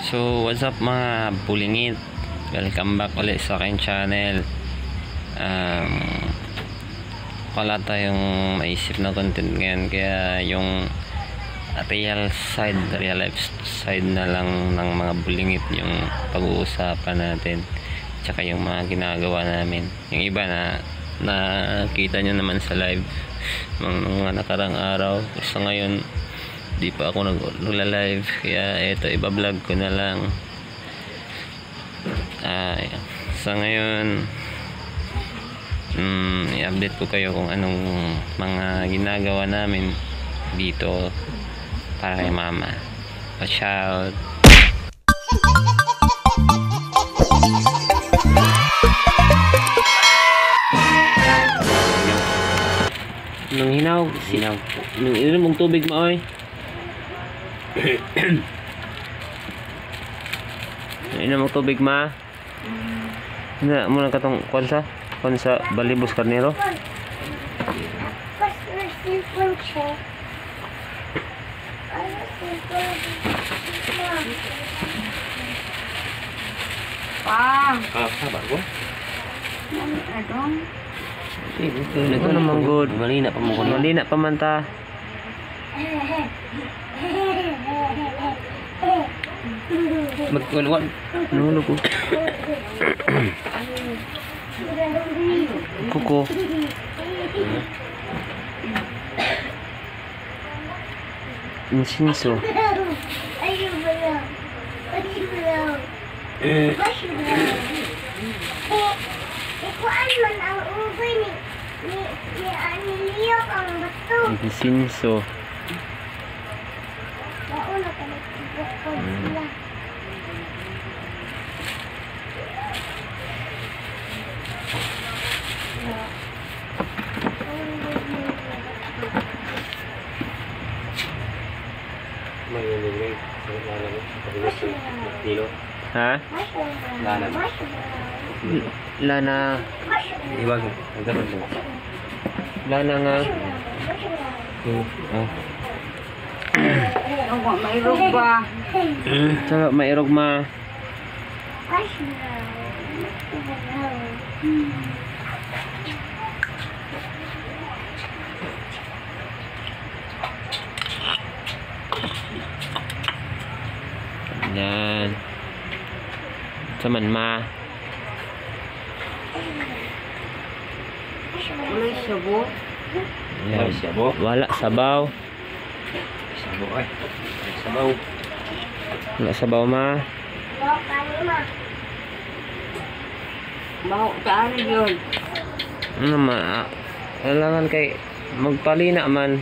So what's up mga bulingit, welcome back ulit sa aking channel. Wala tayong maisip na content ngayon, kaya yung real life side na lang ng mga bulingit yung pag-uusapan natin, tsaka yung mga ginagawa namin. Yung iba na nakita nyo naman sa live mga nakarang araw. So ngayon di pa ako nag-live, kaya eto iba-vlog ko na lang. Sa ngayon i-update ko kayo kung anong mga ginagawa namin dito para kay mama. Watch out. Nung hinaw nung inom mong tubig mo oy. Inom mong tubig ma. Na mo na katong konsa Balibos Carnero. Sabar ko. Ito naman good. Malina pa man ta. Magkunuan. Nulo ko. Kuko. Insinso. Insinso. Ha? Lana. Iwag. Lana nga. Mairog ba? Sarap mairog ma. Yan. Saman ma. Wala sabo. Yan. Wala sabaw. Wala sabaw ma. Mau taari yun. Ano ma? Kailangan kay magpalina man.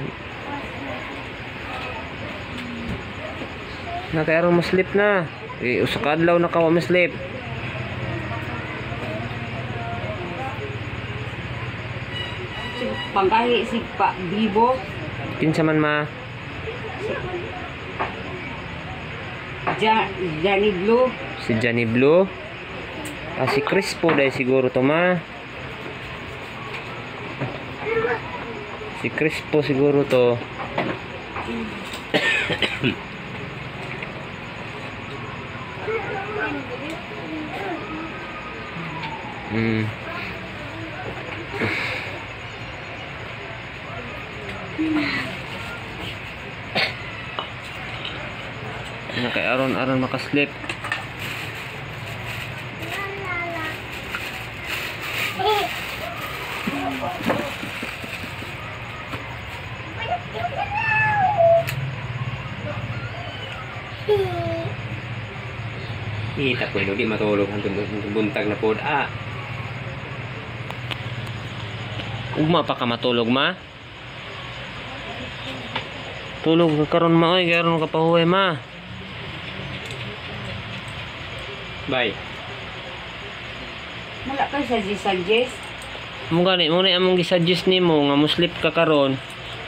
Nakayarong maslip na. Usakadlaw na kawa maslip. Pangkahi si Pa Bibo. Kinsa man ma? Johnny Blue. Si Johnny Blue. Si Crispo dahil siguro to ma. Si Crispo siguro to. Kay aron makaslip. Ita ko di matulog hangtod buntag na pod. Ugma pa ka matulog ma? Tulog ka karon ma oy, karon ka pahuway ma. Bye. Wala ka suggest. Mo gani mo na among gi-suggest nimo nga muslip ka karon.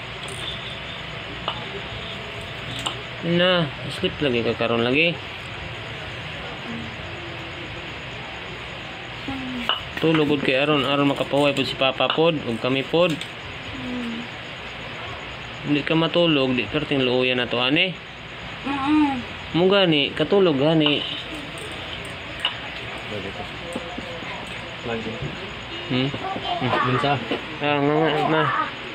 Na, sleep lagi ka karon lagi. Tulog gud kay aron makapahuway pod si Papa pod ug kami pod. Hindi ka matulog, di perting luoyan na to ani. Mo gani, katulog gani. Lagi. Hmm? Minsa. Ah, nga na.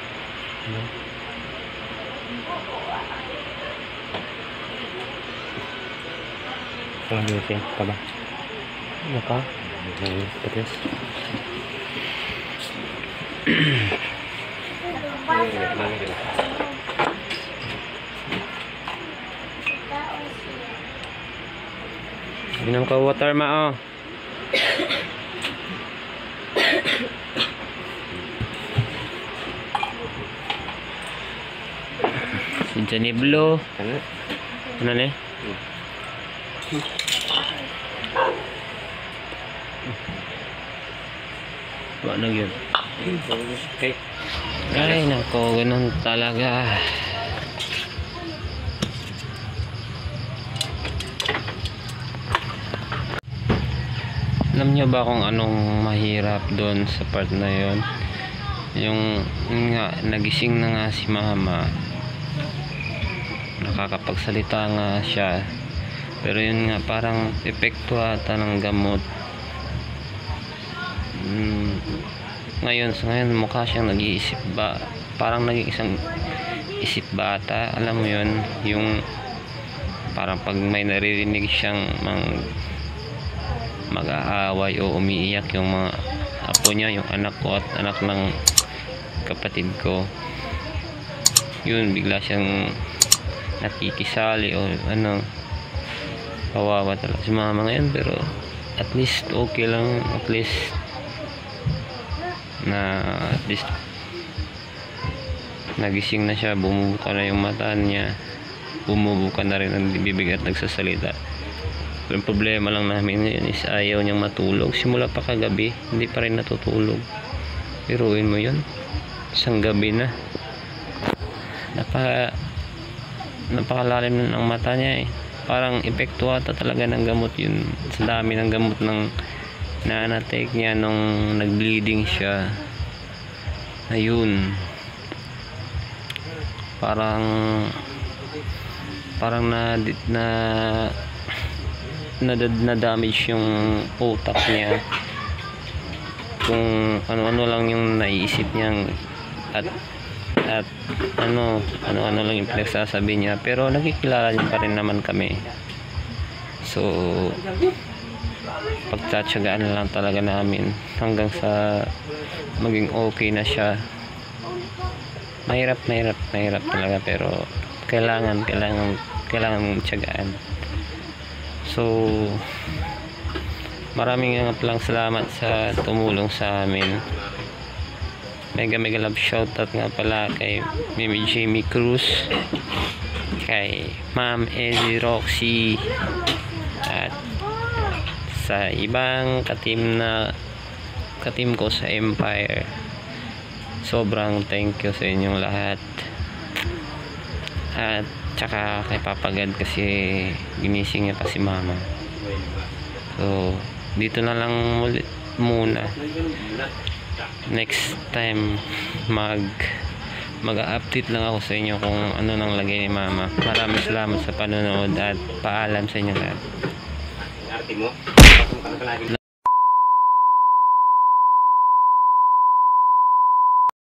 Lagi siya. Taba. Naka? Pedes. Minum ka water ma oh. Si Johnny Blue. Ano? Ano ni? Wala na yun. Okay. Ay nako, ganun talaga. Alam niyo ba kung anong mahirap doon sa part na yon? Yung nga, nagising na nga si mama, nakakapagsalita nga siya, pero yun nga, parang epekto ata ng gamot. Ngayon mukha siyang nag-iisip ba, parang naging isang isip bata, alam mo yun, yung parang pag may naririnig siyang mag-aaway o umiiyak yung mga apo niya, yung anak ko at anak ng kapatid ko, yun bigla siyang nakikisali o ano, kawawa talaga si mama ngayon, pero at least okay lang, at least nagising na siya, bumubuka na yung mata niya, bumubuka na rin ang bibig at nagsasalita. Yung problema lang namin ngayon is ayaw niyang matulog. Simula pa kagabi, hindi pa rin natutulog. Biruin mo yun, isang gabi na. Napakalalim ng mata niya eh. Parang epekto ata talaga ng gamot yun. Sa dami ng gamot ng na-take niya nung nag-bleeding siya. Ayun. Parang na damage yung utak niya, kung ano-ano lang yung naiisip niyang at ano lang yung pinagsasabi niya, pero nakikilala niya pa rin naman kami. So pagtsatsagaan na lang talaga namin hanggang sa maging okay na siya. Mahirap talaga, pero kailangan tsagaan. So maraming nga palang salamat sa tumulong sa amin. Mega love shoutout nga pala kay Mimi Jamie Cruz, kay Ma'am Ezzy Roxy, at sa ibang katim ko sa Empire. Sobrang thank you sa inyong lahat. At tsaka kay Papagad kasi ginising niya pa si mama. So dito na lang muna. Next time mag-update lang ako sa inyo kung ano nang lagay ni mama. Maraming salamat sa panonood at paalam sa inyo lahat.